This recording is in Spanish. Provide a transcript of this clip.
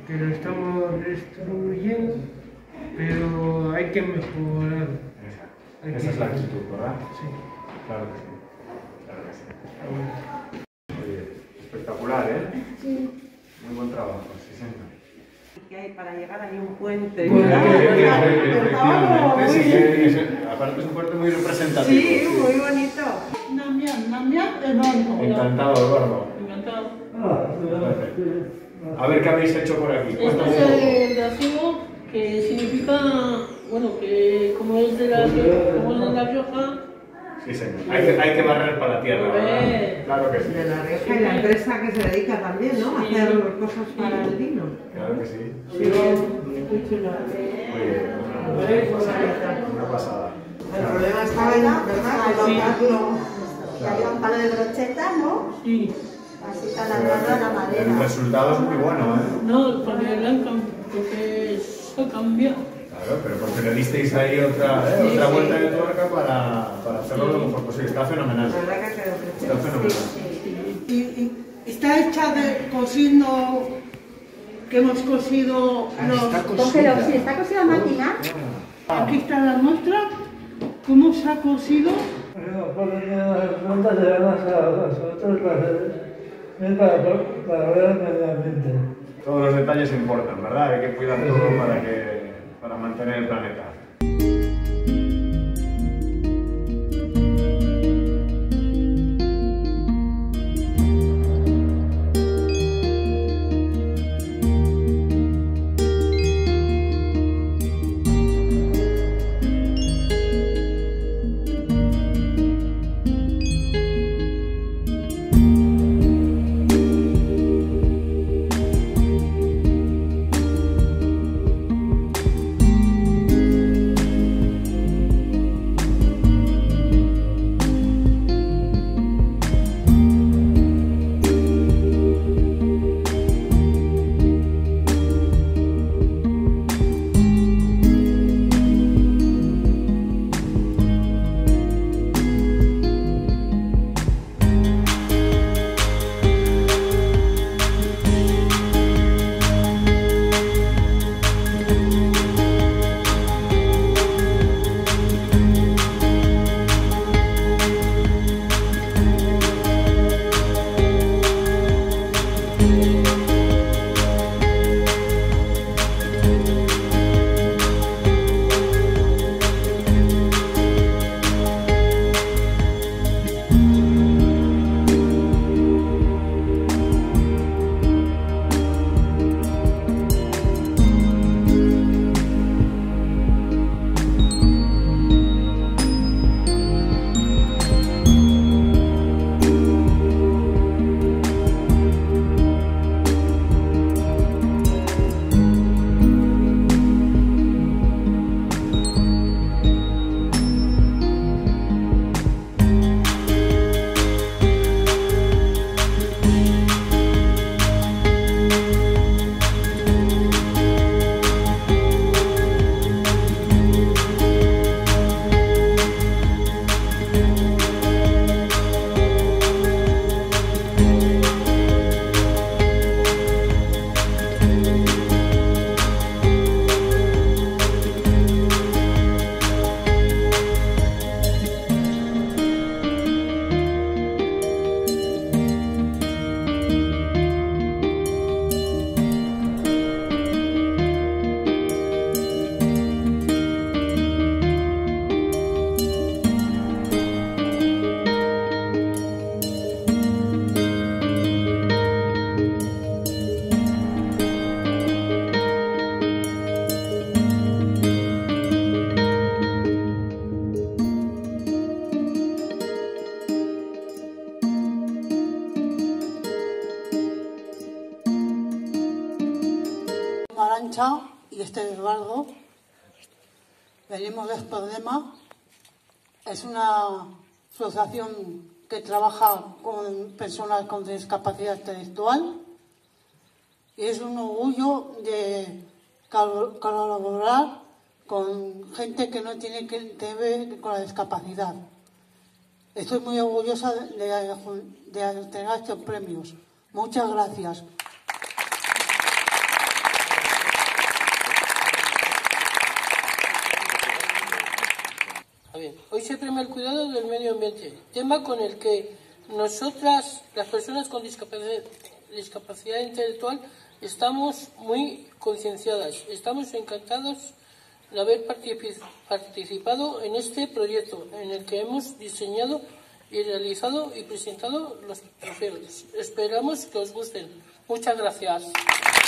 que lo estamos destruyendo, pero hay que mejorar. Esa es la actitud, ¿verdad? Sí. Claro que sí. Claro que sí. Oye, espectacular, ¿eh? Sí. Muy buen trabajo, sí, señor. Que hay para llegar hay un puente. Efectivamente, sí, aparte es un puerto muy representativo. Sí, muy bonito. Namián, Eduardo. Encantado, Eduardo. Encantado. A ver qué habéis hecho por aquí. Este es el racimo, que significa, bueno, que como es de La Rioja. Sí, señor. Hay que barrer para la tierra, ¿verdad? Claro que sí. De La Rioja y la empresa que se dedica también, ¿no? A hacer cosas para el vino. Claro que sí. Sí, muy chulo. Muy bien. Una pasada. El problema estaba en, ¿verdad? Que había un palo de brocheta, ¿no? Sí. Así taladrada la El madera. resultado es muy bueno, ¿eh? No, porque porque se ha cambiado. Claro, pero porque le disteis ahí otra vuelta de tuerca para hacerlo lo mejor posible. Está fenomenal. La verdad que quedó Está fenomenal. Y está hecha de cosiendo, que hemos cosido los... Cógelo, sí, está cosido a máquina. Aquí está la muestra, cómo se ha cosido. Para ver el medio ambiente. Todos los detalles importan, ¿verdad? Hay que cuidar todo para mantener el planeta. Arancha y Eduardo. Venimos de Esperdema. Es una asociación que trabaja con personas con discapacidad intelectual y es un orgullo de colaborar con gente que no tiene que ver con la discapacidad. Estoy muy orgullosa de tener estos premios. Muchas gracias. Hoy se premia el cuidado del medio ambiente, tema con el que nosotras, las personas con discapacidad intelectual, estamos muy concienciadas. Estamos encantados de haber participado en este proyecto en el que hemos diseñado y realizado y presentado los trofeos. Esperamos que os gusten. Muchas gracias.